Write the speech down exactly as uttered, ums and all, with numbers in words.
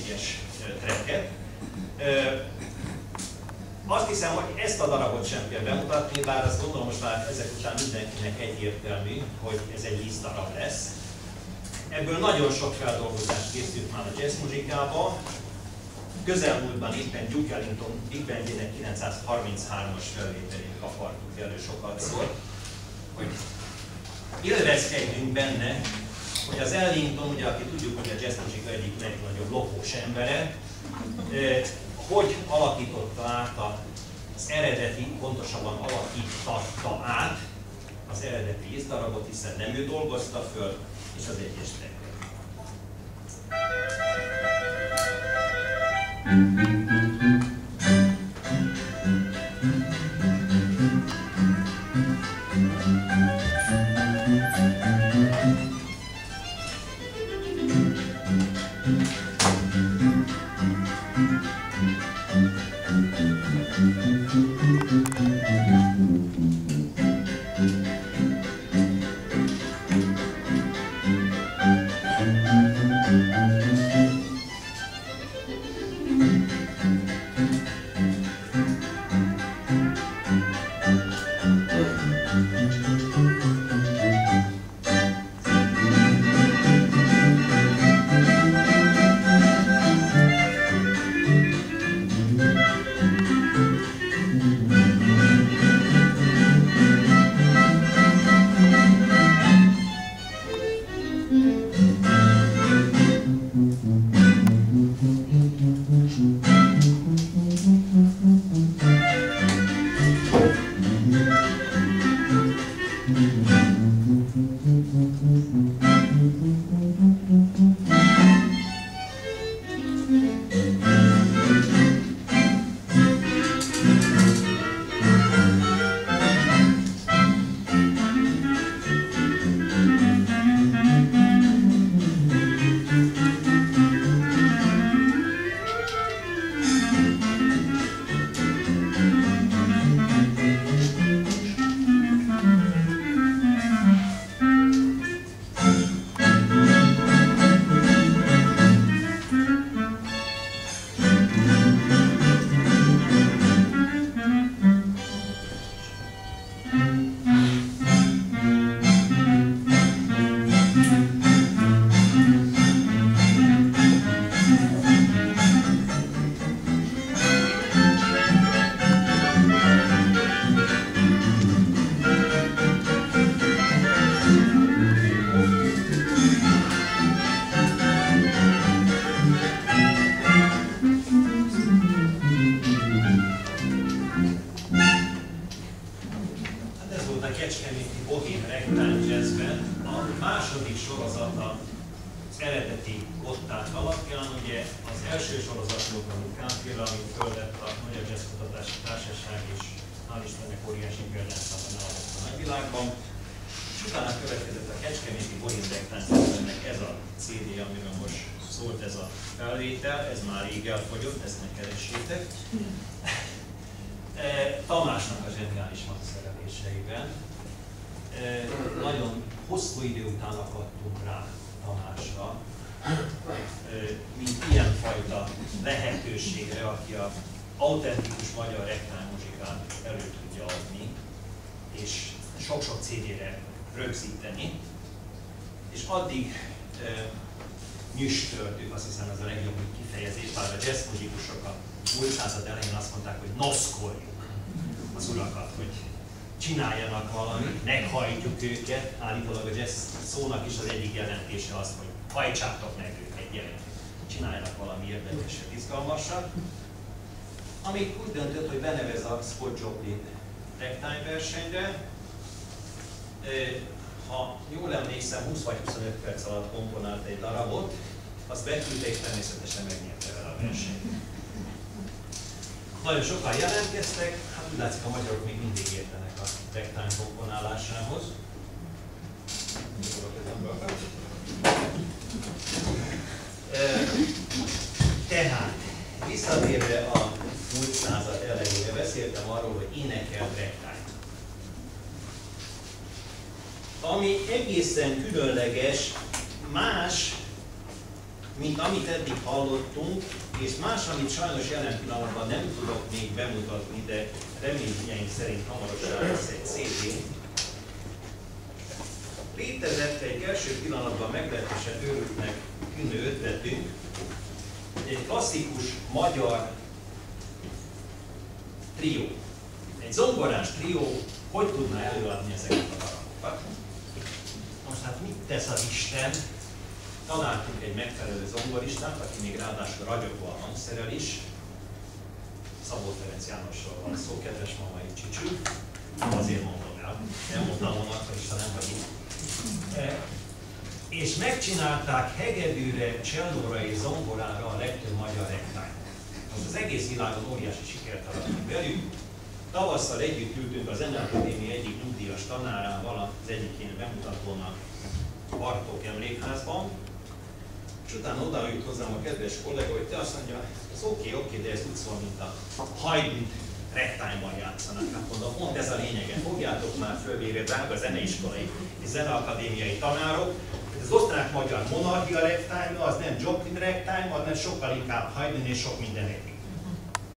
egyes tracket. Azt hiszem, hogy ezt a darabot sem kell bemutatni, bár azt gondolom most már ezek után mindenkinek egyértelmű, hogy ez egy Liszt darab lesz. Ebből nagyon sok feldolgozás készült már a jazz muzsikába. Közelmúltban éppen Duke Ellington Big Bandjének kilencszázharminchárom-as felvételét kapartuk elő sokat szor, hogy élvezkedjünk benne, hogy az Ellington, ugye aki tudjuk, hogy a jazz muzsika egyik legnagyobb lopós embere, hogy alakította át az eredeti, pontosabban alakítatta át az eredeti Liszt darabot, hiszen nem ő dolgozta föl, és az egyes tracket. Tamásnak a zseniális hangszereléseiben. Nagyon hosszú idő után akadtunk rá Tamásra, mint ilyenfajta lehetőségre, aki az autentikus magyar ragtime muzsikát elő tudja adni, és sok-sok cé dére rögzíteni. És addig nyüstöltük, azt hiszem ez a legjobb kifejezés, bár a jazz muzikusok a múlt század elején azt mondták, hogy noszkoljuk az urakat, hogy csináljanak valamit, meghajtjuk őket. Állítólag a jazz szónak is az egyik jelentése az, hogy hajtsátok meg őket, gyerek, csináljanak valami érdekeset, izgalmasat. Amíg úgy döntött, hogy benevez a Scott Joplin ragtime versenyre. Ha jól emlékszem, húsz vagy huszonöt perc alatt komponált egy darabot, azt beküldte és természetesen megnyerte vele a versenyt. Nagyon sokan jelentkeztek, hát úgy látszik, a magyarok még mindig értenek a ragtime komponálásához. Tehát, visszatérve a múlt század elejére, beszéltem arról, hogy énekelt ragtime. Ami egészen különleges, más mint amit eddig hallottunk, és más, amit sajnos jelen pillanatban nem tudok még bemutatni, de reményeink szerint hamarosan lesz egy cé dé. Létezett egy első pillanatban meglehetősen őrültnek tűnő ötletünk, egy klasszikus magyar trió. Egy zongorás trió hogy tudná előadni ezeket a darabokat? Most hát mit tesz az Isten? Találtunk egy megfelelő zongoristát, aki még ráadásul ragyogva a hangszerrel is. Szabó Ferenc Jánosról van szó, kedves mamai Csicsű. Azért mondom el, nem mondtam volna, hogy Isten nem vagy itt. E, és megcsinálták hegedűre, csellóra és zongorára a legtöbb magyar rektányt. Most az egész világon óriási sikert aratunk velük. Tavasszal együtt ültünk a Zeneakadémia egyik nyugdíjas tanárával, az egyik ilyen bemutatónak a Bartók Emlékházban, és utána odaült hozzám a kedves kollega, hogy te azt mondja, ez oké, okay, oké, okay, de ez úgy szól, mint a Haydn rektányban játszanak. Hát mondom, pont ez a lényege, fogjátok már fölvére, drága zeneiskolai és zeneakadémiai tanárok, hogy az osztrák-magyar monarchia rektány, az nem Joplin rektány, az nem sokkal inkább Haydn és sok minden egyik.